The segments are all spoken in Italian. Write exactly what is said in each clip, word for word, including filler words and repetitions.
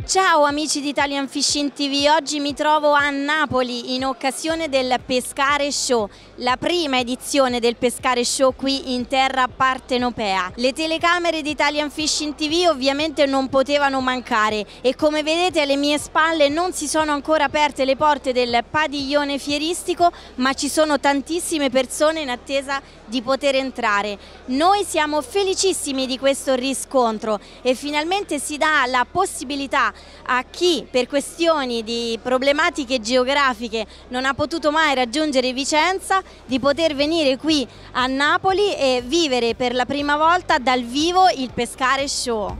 Ciao amici di Italian Fishing ti vu, oggi mi trovo a Napoli in occasione del Pescare Show, la prima edizione del Pescare Show qui in terra partenopea. Le telecamere di Italian Fishing ti vu ovviamente non potevano mancare e come vedete alle mie spalle non si sono ancora aperte le porte del padiglione fieristico, ma ci sono tantissime persone in attesa di poter entrare. Noi siamo felicissimi di questo riscontro e finalmente si dà la possibilità a chi per questioni di problematiche geografiche non ha potuto mai raggiungere Vicenza di poter venire qui a Napoli e vivere per la prima volta dal vivo il Pescare Show.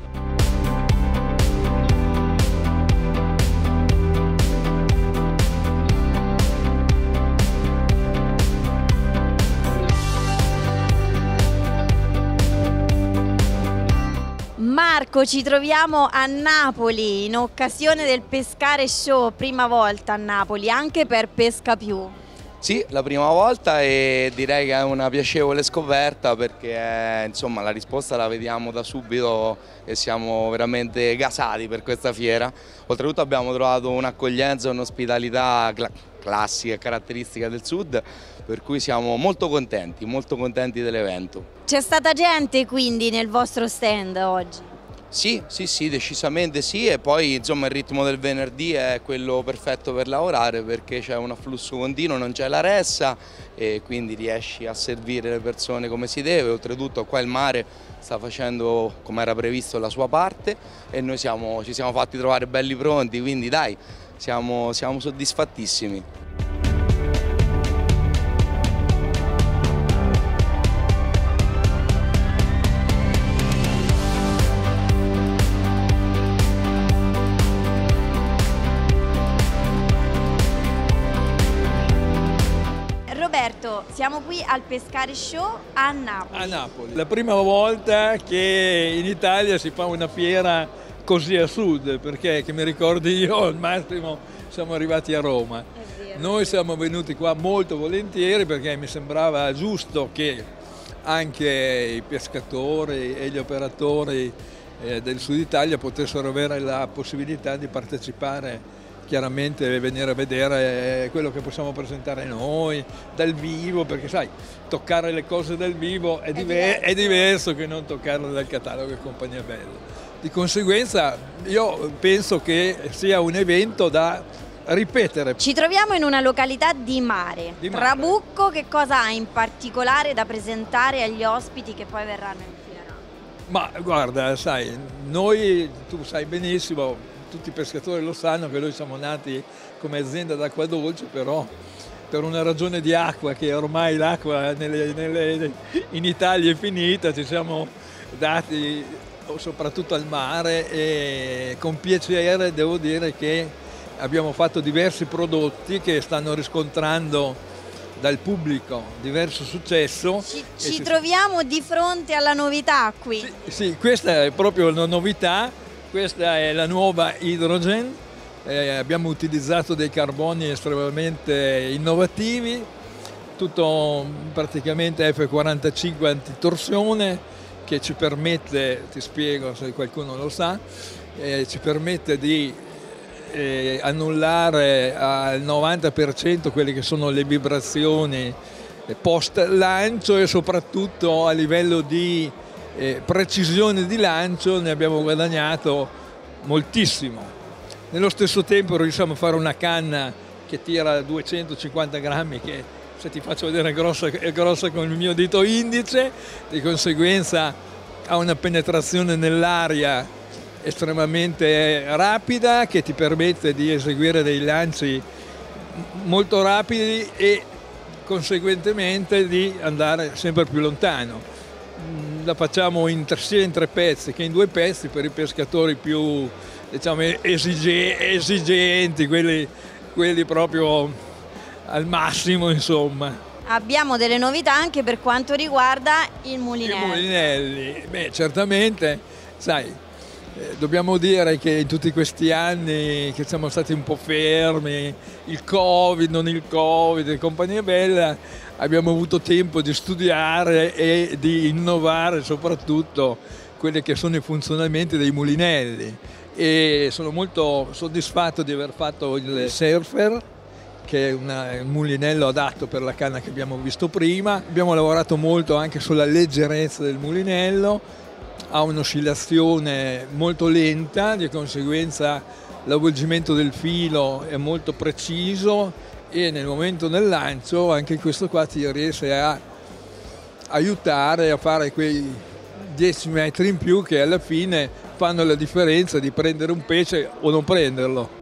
Marco, ci troviamo a Napoli in occasione del Pescare Show, prima volta a Napoli, anche per Pesca Più. Sì, la prima volta e direi che è una piacevole scoperta perché insomma la risposta la vediamo da subito e siamo veramente gasati per questa fiera. Oltretutto abbiamo trovato un'accoglienza e un'ospitalità cl classica e caratteristica del sud, per cui siamo molto contenti, molto contenti dell'evento. C'è stata gente quindi nel vostro stand oggi? Sì, sì, sì, decisamente sì, e poi insomma il ritmo del venerdì è quello perfetto per lavorare perché c'è un afflusso continuo, non c'è la ressa e quindi riesci a servire le persone come si deve. Oltretutto qua il mare sta facendo come era previsto la sua parte e noi siamo, ci siamo fatti trovare belli pronti, quindi dai, siamo, siamo soddisfattissimi. Roberto, siamo qui al Pescare Show a Napoli. A Napoli. La prima volta che in Italia si fa una fiera così a sud, perché che mi ricordi io al massimo siamo arrivati a Roma. Noi siamo venuti qua molto volentieri perché mi sembrava giusto che anche i pescatori e gli operatori del sud Italia potessero avere la possibilità di partecipare, chiaramente venire a vedere quello che possiamo presentare noi dal vivo, perché sai, toccare le cose dal vivo è, diver è diverso che non toccarle dal catalogo e compagnia bella. Di conseguenza io penso che sia un evento da ripetere. Ci troviamo in una località di mare. Di mare. Trabucco, che cosa ha in particolare da presentare agli ospiti che poi verranno in fiera? Ma guarda, sai, noi, tu sai benissimo, tutti i pescatori lo sanno che noi siamo nati come azienda d'acqua dolce, però per una ragione di acqua, che ormai l'acqua in Italia è finita, ci siamo dati soprattutto al mare e con piacere devo dire che abbiamo fatto diversi prodotti che stanno riscontrando dal pubblico diverso successo. Ci, ci troviamo di fronte alla novità qui. Sì, sì, questa è proprio una novità. Questa è la nuova Hydrogen, eh, abbiamo utilizzato dei carboni estremamente innovativi, tutto praticamente F quarantacinque antitorsione che ci permette, ti spiego se qualcuno lo sa, eh, ci permette di eh, annullare al novanta per cento quelle che sono le vibrazioni post lancio e soprattutto a livello di Eh, precisione di lancio ne abbiamo guadagnato moltissimo. Nello stesso tempo riusciamo a fare una canna che tira duecentocinquanta grammi, che se ti faccio vedere è grossa, è grossa con il mio dito indice, di conseguenza ha una penetrazione nell'aria estremamente rapida che ti permette di eseguire dei lanci molto rapidi e conseguentemente di andare sempre più lontano. La facciamo in, sia in tre pezzi che in due pezzi per i pescatori più, diciamo, esige, esigenti, quelli, quelli proprio al massimo, insomma. Abbiamo delle novità anche per quanto riguarda il mulinello. I mulinelli, beh, certamente, sai, eh, dobbiamo dire che in tutti questi anni che siamo stati un po' fermi, il Covid, non il Covid e compagnia bella, abbiamo avuto tempo di studiare e di innovare soprattutto quelli che sono i funzionamenti dei mulinelli, e sono molto soddisfatto di aver fatto il surfer, che è una, un mulinello adatto per la canna che abbiamo visto prima. Abbiamo lavorato molto anche sulla leggerezza del mulinello, ha un'oscillazione molto lenta, di conseguenza l'avvolgimento del filo è molto preciso e nel momento del lancio anche questo qua ti riesce a aiutare a fare quei dieci metri in più che alla fine fanno la differenza di prendere un pesce o non prenderlo.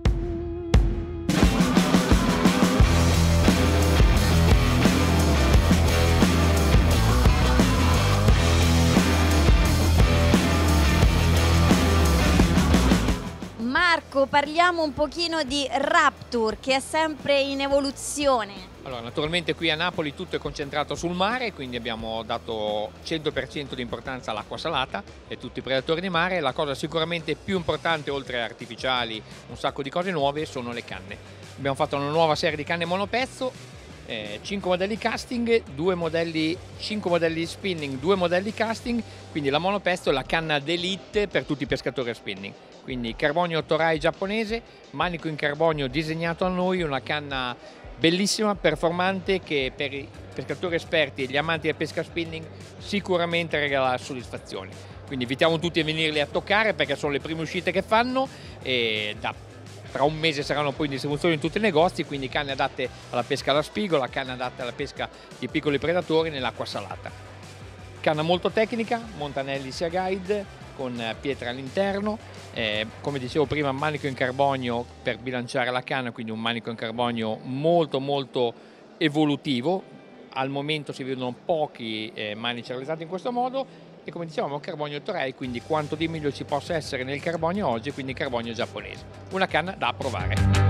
Marco, parliamo un pochino di Rapture, che è sempre in evoluzione. Allora, naturalmente qui a Napoli tutto è concentrato sul mare, quindi abbiamo dato cento per cento di importanza all'acqua salata e tutti i predatori di mare. La cosa sicuramente più importante, oltre a artificiali, un sacco di cose nuove, sono le canne. Abbiamo fatto una nuova serie di canne monopezzo, eh, cinque modelli casting, due modelli, cinque modelli spinning, due modelli casting, quindi la monopezzo è la canna d'elite per tutti i pescatori a spinning. Quindi carbonio Toray giapponese, manico in carbonio disegnato a noi, una canna bellissima, performante, che per i pescatori esperti e gli amanti del pesca spinning sicuramente regala soddisfazioni. Quindi invitiamo tutti a venirli a toccare perché sono le prime uscite che fanno e da, tra un mese saranno poi in distribuzione in tutti i negozi, quindi canne adatte alla pesca alla spigola, canne adatte alla pesca di piccoli predatori nell'acqua salata. Canna molto tecnica, Montanelli Sea Guide con pietra all'interno, eh, come dicevo prima manico in carbonio per bilanciare la canna, quindi un manico in carbonio molto molto evolutivo. Al momento si vedono pochi eh, manici realizzati in questo modo e come dicevamo carbonio Toray, quindi quanto di meglio ci possa essere nel carbonio oggi, quindi carbonio giapponese. Una canna da provare.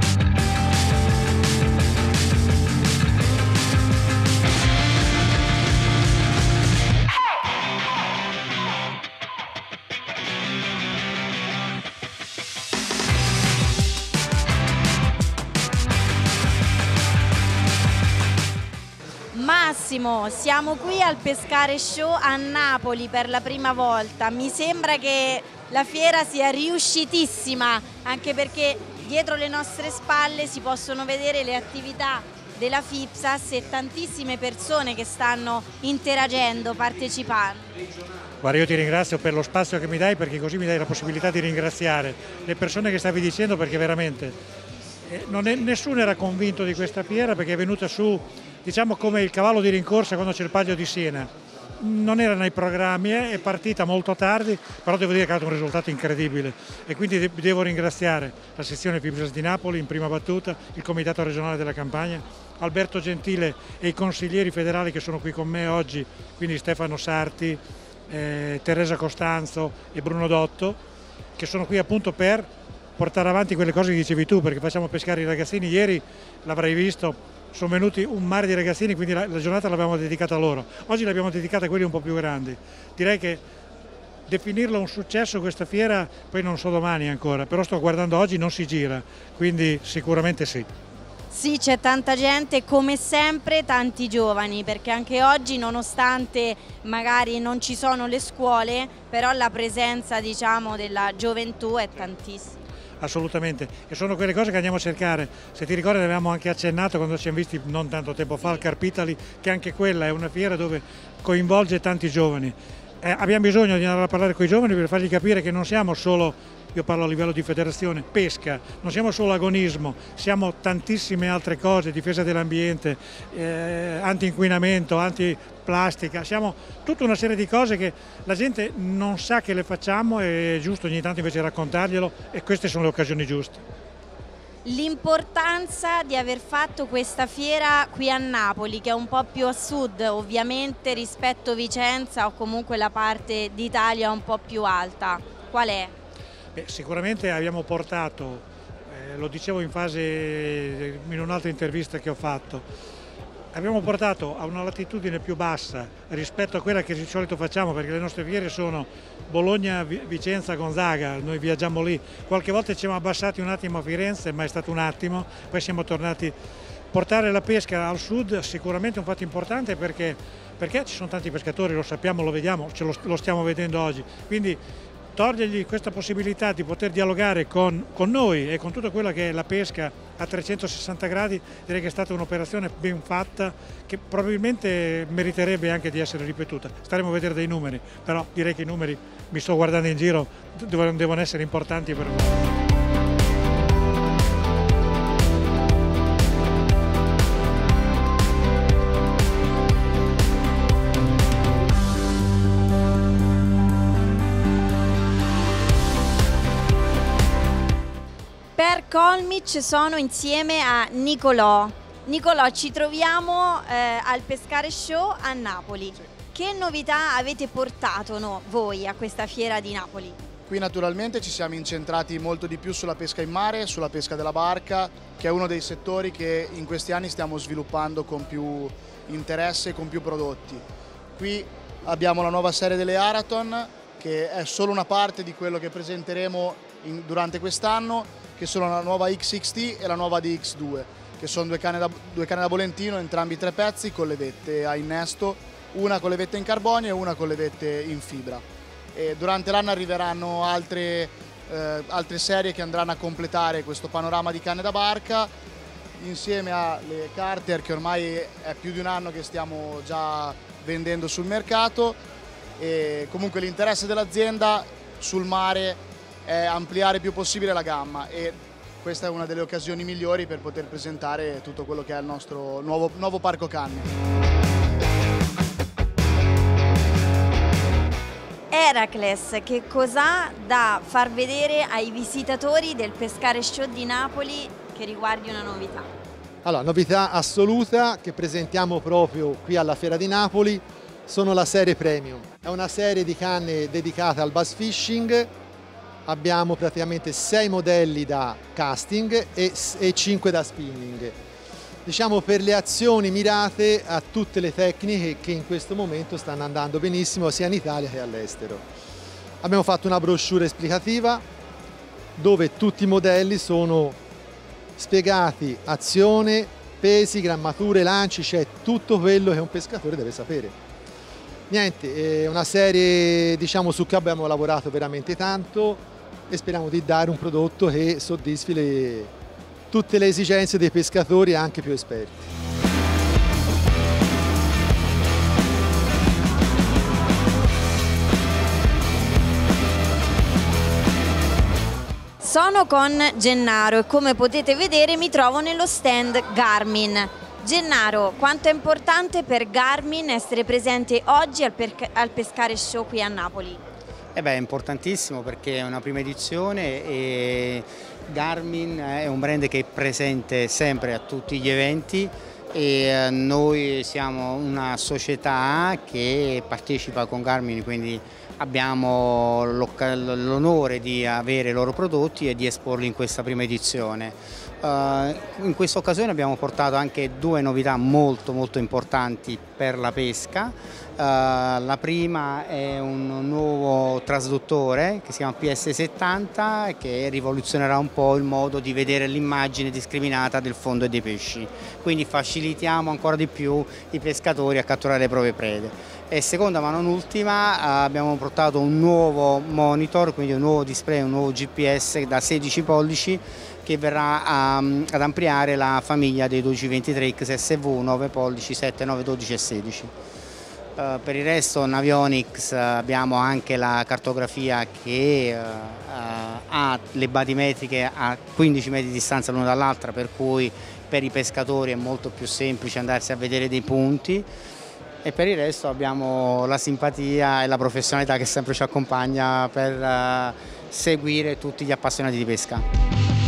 Massimo, siamo qui al Pescare Show a Napoli per la prima volta. Mi sembra che la fiera sia riuscitissima, anche perché dietro le nostre spalle si possono vedere le attività della FIPSAS e tantissime persone che stanno interagendo, partecipando. Guarda, io ti ringrazio per lo spazio che mi dai, perché così mi dai la possibilità di ringraziare le persone che stavi dicendo, perché veramente eh, non è, nessuno era convinto di questa fiera, perché è venuta su, diciamo, come il cavallo di rincorsa quando c'è il Palio di Siena. Non era nei programmi, eh, è partita molto tardi, però devo dire che ha dato un risultato incredibile e quindi de devo ringraziare la sezione FIPSAS di Napoli in prima battuta, il Comitato regionale della Campania, Alberto Gentile e i consiglieri federali che sono qui con me oggi, quindi Stefano Sarti, eh, Teresa Costanzo e Bruno Dotto, che sono qui appunto per portare avanti quelle cose che dicevi tu, perché facciamo pescare i ragazzini. Ieri l'avrai visto, sono venuti un mare di ragazzini, quindi la, la giornata l'abbiamo dedicata a loro. Oggi l'abbiamo dedicata a quelli un po' più grandi. Direi che definirlo un successo questa fiera, poi non so domani ancora, però sto guardando oggi, non si gira, quindi sicuramente sì. Sì, c'è tanta gente, come sempre tanti giovani, perché anche oggi, nonostante magari non ci sono le scuole, però la presenza, diciamo, della gioventù è tantissima. Assolutamente, e sono quelle cose che andiamo a cercare. Se ti ricordi, ne avevamo anche accennato quando ci siamo visti non tanto tempo fa al Carpitali, che anche quella è una fiera dove coinvolge tanti giovani. Eh, abbiamo bisogno di andare a parlare con i giovani per fargli capire che non siamo solo, io parlo a livello di federazione, pesca, non siamo solo agonismo, siamo tantissime altre cose, difesa dell'ambiente, eh, anti-inquinamento, anti-plastica, siamo tutta una serie di cose che la gente non sa che le facciamo, è giusto ogni tanto invece raccontarglielo e queste sono le occasioni giuste. L'importanza di aver fatto questa fiera qui a Napoli, che è un po' più a sud ovviamente rispetto a Vicenza o comunque la parte d'Italia un po' più alta, qual è? Beh, sicuramente abbiamo portato, eh, lo dicevo in fase, in un'altra intervista che ho fatto, abbiamo portato a una latitudine più bassa rispetto a quella che di solito facciamo, perché le nostre fiere sono Bologna, Vicenza, Gonzaga, noi viaggiamo lì, qualche volta ci siamo abbassati un attimo a Firenze, ma è stato un attimo, poi siamo tornati. Portare la pesca al sud sicuramente è un fatto importante, perché, perché ci sono tanti pescatori, lo sappiamo, lo vediamo, ce lo, lo stiamo vedendo oggi, quindi togliergli questa possibilità di poter dialogare con, con noi e con tutta quella che è la pesca a trecentosessanta gradi, direi che è stata un'operazione ben fatta che probabilmente meriterebbe anche di essere ripetuta. Staremo a vedere dei numeri, però direi che i numeri, mi sto guardando in giro, devono essere importanti per noi. Per Colmic sono insieme a Nicolò. Nicolò, ci troviamo eh, al Pescare Show a Napoli. Sì. Che novità avete portato no, voi a questa fiera di Napoli? Qui naturalmente ci siamo incentrati molto di più sulla pesca in mare, sulla pesca della barca, che è uno dei settori che in questi anni stiamo sviluppando con più interesse e con più prodotti. Qui abbiamo la nuova serie delle Araton, che è solo una parte di quello che presenteremo in, durante quest'anno, che sono la nuova X X T e la nuova D X due, che sono due canne da, due canne da bolentino, entrambi tre pezzi con le vette a innesto, una con le vette in carbonio e una con le vette in fibra. E durante l'anno arriveranno altre, eh, altre serie che andranno a completare questo panorama di canne da barca, insieme alle Carter, che ormai è più di un anno che stiamo già vendendo sul mercato. E comunque l'interesse dell'azienda sul mare è ampliare il più possibile la gamma, e questa è una delle occasioni migliori per poter presentare tutto quello che è il nostro nuovo, nuovo parco canne. Heracles, che cosa da far vedere ai visitatori del Pescare Show di Napoli che riguardi una novità? Allora, novità assoluta che presentiamo proprio qui alla Fiera di Napoli sono la serie Premium. È una serie di canne dedicata al bass fishing. Abbiamo praticamente sei modelli da casting e, e cinque da spinning. Diciamo per le azioni mirate a tutte le tecniche che in questo momento stanno andando benissimo sia in Italia che all'estero. Abbiamo fatto una brochure esplicativa dove tutti i modelli sono spiegati, azione, pesi, grammature, lanci, c'è tutto quello che un pescatore deve sapere. Niente, è una serie diciamo su cui abbiamo lavorato veramente tanto e speriamo di dare un prodotto che soddisfi le, tutte le esigenze dei pescatori anche più esperti. Sono con Gennaro e come potete vedere mi trovo nello stand Garmin. Gennaro, quanto è importante per Garmin essere presente oggi al, al Pescare Show qui a Napoli? Eh beh, è importantissimo perché è una prima edizione e Garmin è un brand che è presente sempre a tutti gli eventi e noi siamo una società che partecipa con Garmin, quindi abbiamo l'onore di avere i loro prodotti e di esporli in questa prima edizione. Uh, in questa occasione abbiamo portato anche due novità molto molto importanti per la pesca. Uh, la prima è un nuovo trasduttore che si chiama P S settanta, che rivoluzionerà un po' il modo di vedere l'immagine discriminata del fondo e dei pesci, quindi facilitiamo ancora di più i pescatori a catturare le proprie prede. E seconda ma non ultima, uh, abbiamo portato un nuovo monitor, quindi un nuovo display, un nuovo G P S da sedici pollici che verrà a, ad ampliare la famiglia dei dodici ventitré X S V nove pollici, sette, nove, dodici e sedici. Uh, per il resto Navionics uh, abbiamo anche la cartografia che uh, uh, ha le batimetriche a quindici metri di distanza l'una dall'altra, per cui per i pescatori è molto più semplice andarsi a vedere dei punti, e per il resto abbiamo la simpatia e la professionalità che sempre ci accompagna per uh, seguire tutti gli appassionati di pesca.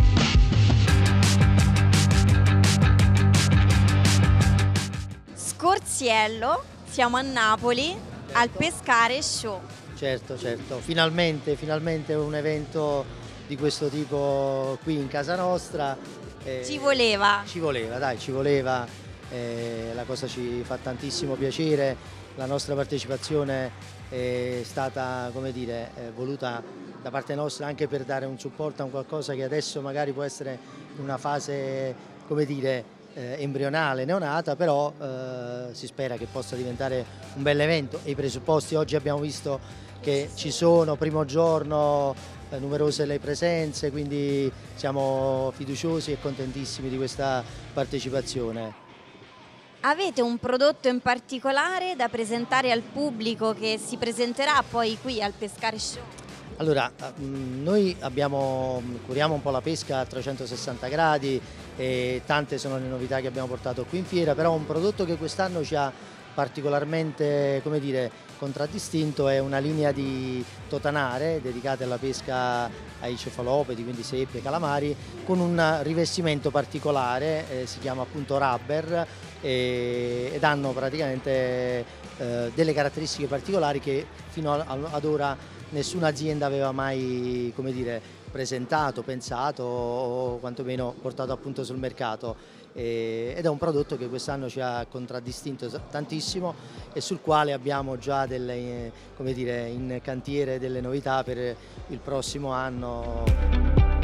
Scorziello, siamo a Napoli al Pescare Show. Certo, certo, finalmente, finalmente un evento di questo tipo qui in casa nostra. Eh, ci voleva. Ci voleva, dai, ci voleva, eh, la cosa ci fa tantissimo piacere, la nostra partecipazione è stata, come dire, eh, voluta da parte nostra anche per dare un supporto a un qualcosa che adesso magari può essere in una fase, come dire, eh, embrionale, neonata, però eh, si spera che possa diventare un bel evento e i presupposti oggi abbiamo visto che ci sono, primo giorno, eh, numerose le presenze, quindi siamo fiduciosi e contentissimi di questa partecipazione. Avete un prodotto in particolare da presentare al pubblico che si presenterà poi qui al Pescare Show? Allora, noi abbiamo, curiamo un po' la pesca a trecentosessanta gradi e tante sono le novità che abbiamo portato qui in fiera, però un prodotto che quest'anno ci ha particolarmente, come dire, contraddistinto è una linea di totanare dedicate alla pesca ai cefalopodi, quindi seppie, calamari, con un rivestimento particolare, eh, si chiama appunto rubber, e, ed hanno praticamente eh, delle caratteristiche particolari che fino a, ad ora nessuna azienda aveva mai, come dire, presentato, pensato o quantomeno portato appunto sul mercato. E, ed è un prodotto che quest'anno ci ha contraddistinto tantissimo e sul quale abbiamo già delle, come dire, in cantiere delle novità per il prossimo anno.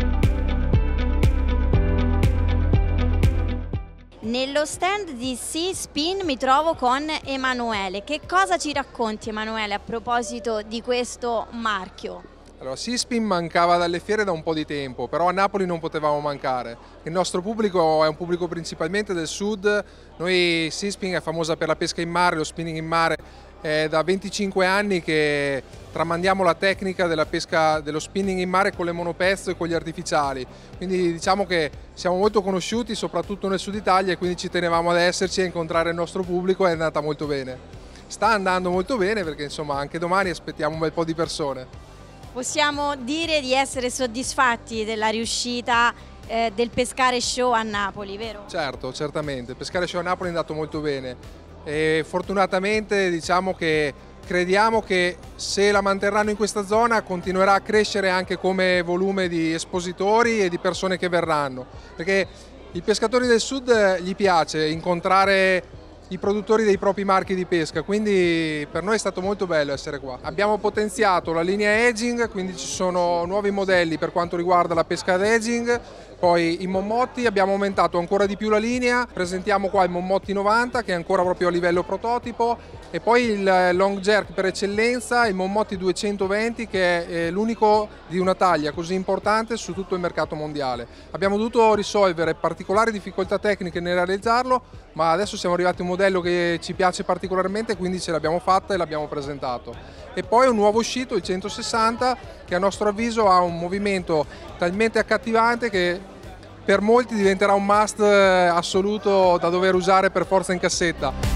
Nello stand di Seaspin mi trovo con Emanuele. Che cosa ci racconti, Emanuele, a proposito di questo marchio? Allora, Seaspin mancava dalle fiere da un po' di tempo, però a Napoli non potevamo mancare. Il nostro pubblico è un pubblico principalmente del sud. Noi Seaspin è famosa per la pesca in mare, lo spinning in mare. È da venticinque anni che tramandiamo la tecnica della pesca, dello spinning in mare con le monopezzo e con gli artificiali. Quindi diciamo che siamo molto conosciuti, soprattutto nel sud Italia, e quindi ci tenevamo ad esserci e incontrare il nostro pubblico, è andata molto bene. Sta andando molto bene perché insomma anche domani aspettiamo un bel po' di persone. Possiamo dire di essere soddisfatti della riuscita eh, del Pescare Show a Napoli, vero? Certo, certamente. Il Pescare Show a Napoli è andato molto bene e fortunatamente diciamo che crediamo che se la manterranno in questa zona continuerà a crescere anche come volume di espositori e di persone che verranno, perché i pescatori del sud gli piace incontrare i produttori dei propri marchi di pesca, quindi per noi è stato molto bello essere qua. Abbiamo potenziato la linea edging, quindi ci sono nuovi modelli per quanto riguarda la pesca ad edging, poi i mommotti abbiamo aumentato ancora di più la linea, presentiamo qua il mommotti novanta che è ancora proprio a livello prototipo, e poi il long jerk per eccellenza, il mommotti duecentoventi che è l'unico di una taglia così importante su tutto il mercato mondiale. Abbiamo dovuto risolvere particolari difficoltà tecniche nel realizzarlo, ma adesso siamo arrivati a un modello che ci piace particolarmente, quindi ce l'abbiamo fatta e l'abbiamo presentato. E poi un nuovo uscito, il centosessanta, che a nostro avviso ha un movimento talmente accattivante che per molti diventerà un must assoluto da dover usare per forza in cassetta.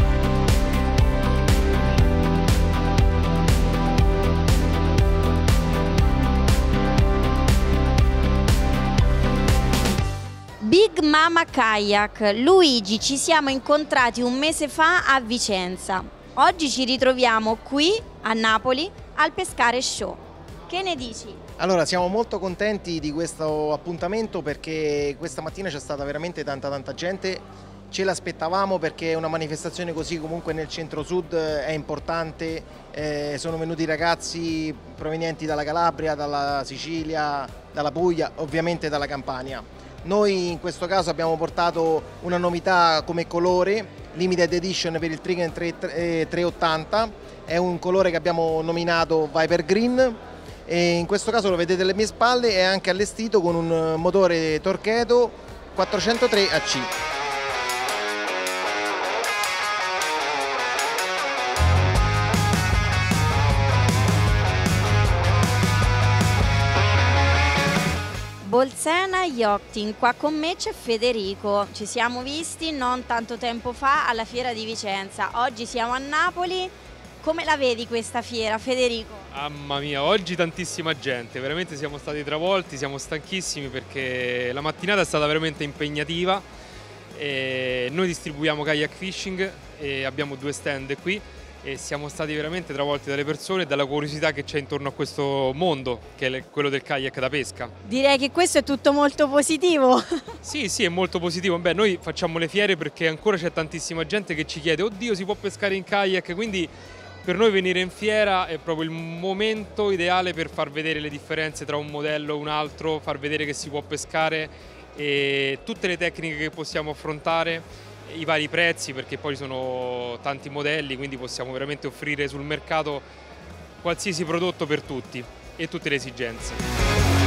Big Mama Kayak, Luigi, ci siamo incontrati un mese fa a Vicenza. Oggi ci ritroviamo qui a Napoli al Pescare Show. Che ne dici? Allora, siamo molto contenti di questo appuntamento perché questa mattina c'è stata veramente tanta tanta gente. Ce l'aspettavamo perché una manifestazione così comunque nel centro-sud è importante. Eh, sono venuti ragazzi provenienti dalla Calabria, dalla Sicilia, dalla Puglia, ovviamente dalla Campania. Noi in questo caso abbiamo portato una novità come colore, limited edition per il Trigen trecentottanta, è un colore che abbiamo nominato Viper Green e in questo caso lo vedete alle mie spalle, è anche allestito con un motore Torqeedo quattrocentotre A C. Bolsena Yachting, qua con me c'è Federico, ci siamo visti non tanto tempo fa alla fiera di Vicenza, oggi siamo a Napoli. Come la vedi questa fiera, Federico? Mamma mia, oggi tantissima gente, veramente siamo stati travolti, siamo stanchissimi perché la mattinata è stata veramente impegnativa. E noi distribuiamo kayak fishing e abbiamo due stand qui e siamo stati veramente travolti dalle persone e dalla curiosità che c'è intorno a questo mondo, che è quello del kayak da pesca. Direi che questo è tutto molto positivo. Sì, sì, è molto positivo. Beh, noi facciamo le fiere perché ancora c'è tantissima gente che ci chiede oddio, si può pescare in kayak? Quindi per noi venire in fiera è proprio il momento ideale per far vedere le differenze tra un modello e un altro, far vedere che si può pescare e tutte le tecniche che possiamo affrontare, i vari prezzi, perché poi sono tanti modelli, quindi possiamo veramente offrire sul mercato qualsiasi prodotto per tutti e tutte le esigenze.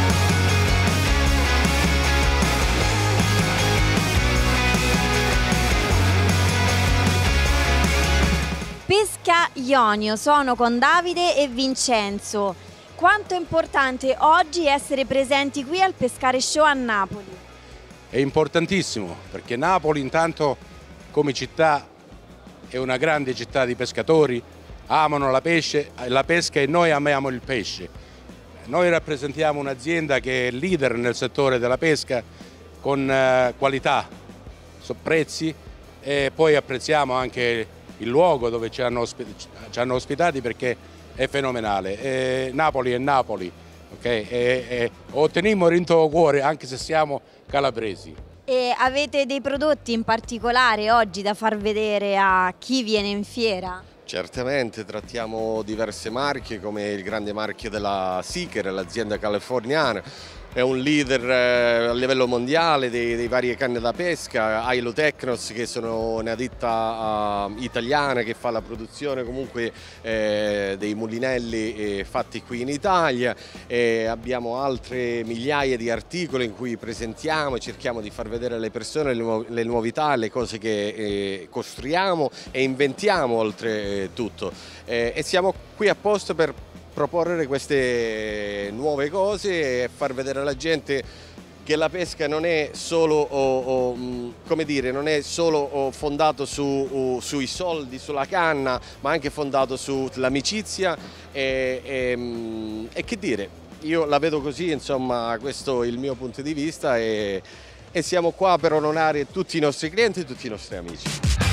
Pesca Ionio, sono con Davide e Vincenzo. Quanto è importante oggi essere presenti qui al Pescare Show a Napoli? È importantissimo perché Napoli intanto come città è una grande città di pescatori, amano la, pesce, la pesca e noi amiamo il pesce. Noi rappresentiamo un'azienda che è leader nel settore della pesca con eh, qualità, prezzi e poi apprezziamo anche il luogo dove ci hanno, ci hanno ospitati perché è fenomenale. E Napoli è Napoli, okay? e, e, o tenimo rinto cuore anche se siamo calabresi. E avete dei prodotti in particolare oggi da far vedere a chi viene in fiera? Certamente, trattiamo diverse marche come il grande marchio della Seeker, l'azienda californiana. È un leader eh, a livello mondiale dei, dei vari canne da pesca, Ailo Technos che sono una ditta uh, italiana che fa la produzione comunque eh, dei mulinelli eh, fatti qui in Italia, e abbiamo altre migliaia di articoli in cui presentiamo e cerchiamo di far vedere alle persone le, nu le novità, le cose che eh, costruiamo e inventiamo oltretutto eh, e siamo qui apposta per proporre queste nuove cose e far vedere alla gente che la pesca non è solo, oh, oh, come dire, non è solo oh, fondato su, oh, sui soldi, sulla canna, ma anche fondato sull'amicizia e, e, e che dire, io la vedo così, insomma, questo è il mio punto di vista e, e siamo qua per onorare tutti i nostri clienti e tutti i nostri amici.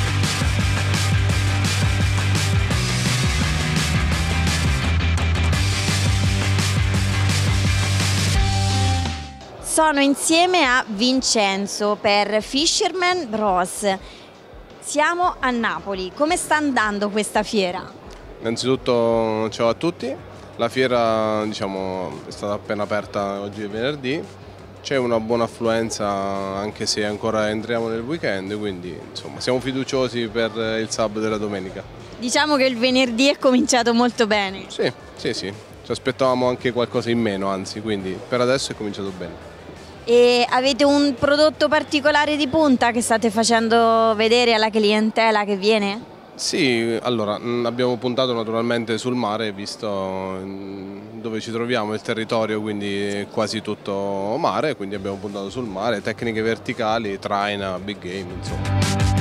Sono insieme a Vincenzo per Fisherman Bros. Siamo a Napoli. Come sta andando questa fiera? Innanzitutto ciao a tutti. La fiera, diciamo, è stata appena aperta oggi è venerdì. C'è una buona affluenza anche se ancora entriamo nel weekend, quindi insomma siamo fiduciosi per il sabato e la domenica. Diciamo che il venerdì è cominciato molto bene. Sì, sì, sì. Ci aspettavamo anche qualcosa in meno, anzi, quindi per adesso è cominciato bene. E avete un prodotto particolare di punta che state facendo vedere alla clientela che viene? Sì, allora abbiamo puntato naturalmente sul mare, visto dove ci troviamo, il territorio, quindi quasi tutto mare, quindi abbiamo puntato sul mare, tecniche verticali, traina, big game, insomma.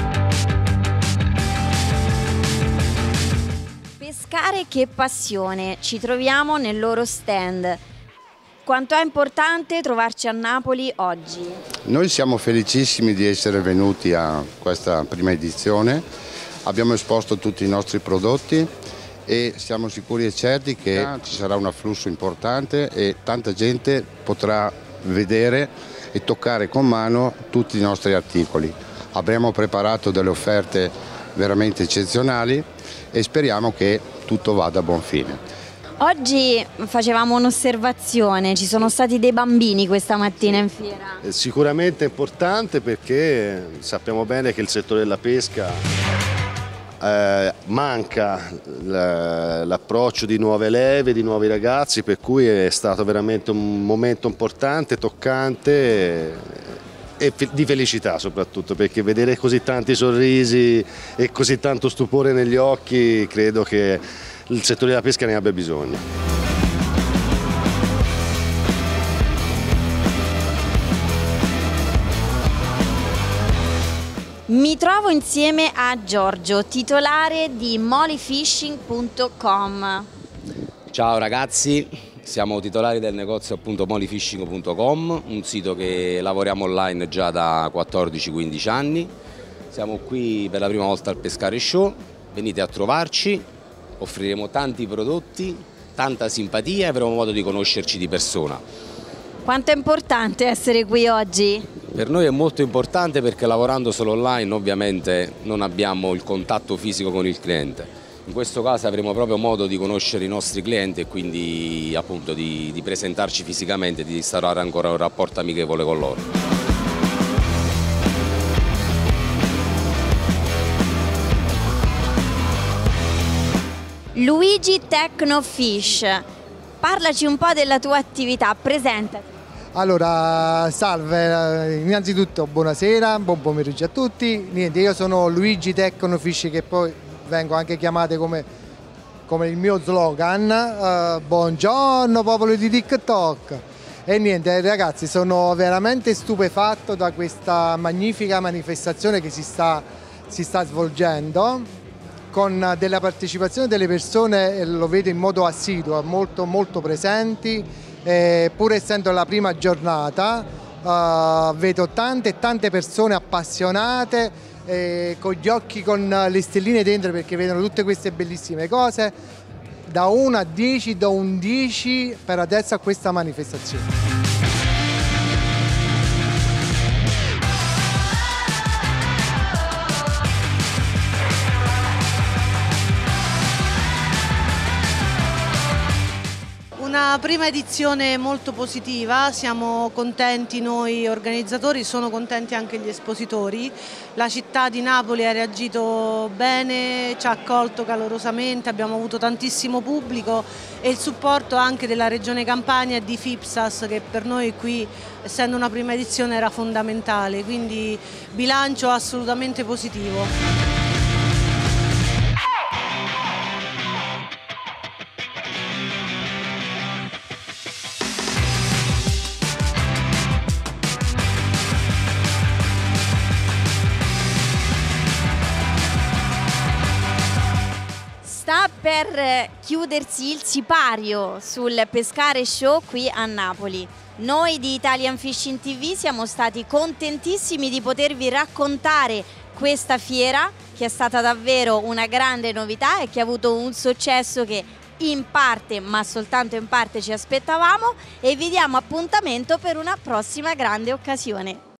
Pescare che passione, ci troviamo nel loro stand. Quanto è importante trovarci a Napoli oggi? Noi siamo felicissimi di essere venuti a questa prima edizione, abbiamo esposto tutti i nostri prodotti e siamo sicuri e certi che ci sarà un afflusso importante e tanta gente potrà vedere e toccare con mano tutti i nostri articoli. Abbiamo preparato delle offerte veramente eccezionali e speriamo che tutto vada a buon fine. Oggi facevamo un'osservazione, ci sono stati dei bambini questa mattina in fiera. Sicuramente è importante perché sappiamo bene che il settore della pesca eh, manca l'approccio di nuove leve, di nuovi ragazzi, per cui è stato veramente un momento importante, toccante e di felicità soprattutto, perché vedere così tanti sorrisi e così tanto stupore negli occhi credo che il settore della pesca ne abbia bisogno. Mi trovo insieme a Giorgio, titolare di molly fishing punto com. Ciao ragazzi, siamo titolari del negozio appunto molly fishing punto com, un sito che lavoriamo online già da quattordici quindici anni. Siamo qui per la prima volta al Pescare Show, venite a trovarci. Offriremo tanti prodotti, tanta simpatia e avremo modo di conoscerci di persona. Quanto è importante essere qui oggi? Per noi è molto importante perché lavorando solo online ovviamente non abbiamo il contatto fisico con il cliente. In questo caso avremo proprio modo di conoscere i nostri clienti e quindi appunto di, di presentarci fisicamente, di instaurare ancora un rapporto amichevole con loro. Luigi Tecnofish, parlaci un po' della tua attività, presentati. Allora, salve, innanzitutto buonasera, buon pomeriggio a tutti. Niente, io sono Luigi Tecnofish, che poi vengo anche chiamato come, come il mio slogan. Uh, buongiorno popolo di TikTok. E niente ragazzi, sono veramente stupefatto da questa magnifica manifestazione che si sta, si sta svolgendo, con della partecipazione delle persone, lo vedo in modo assiduo, molto molto presenti. Eh, pur essendo la prima giornata, uh, vedo tante e tante persone appassionate, eh, con gli occhi con le stelline dentro, perché vedono tutte queste bellissime cose. Da uno a dieci do un dieci per adesso a questa manifestazione. Una prima edizione molto positiva, siamo contenti noi organizzatori, sono contenti anche gli espositori. La città di Napoli ha reagito bene, ci ha accolto calorosamente, abbiamo avuto tantissimo pubblico e il supporto anche della Regione Campania e di FIPSAS, che per noi qui, essendo una prima edizione, era fondamentale, quindi bilancio assolutamente positivo. Sta per chiudersi il sipario sul Pescare Show qui a Napoli. Noi di Italian Fishing ti vu siamo stati contentissimi di potervi raccontare questa fiera, che è stata davvero una grande novità e che ha avuto un successo che in parte, ma soltanto in parte, ci aspettavamo, e vi diamo appuntamento per una prossima grande occasione.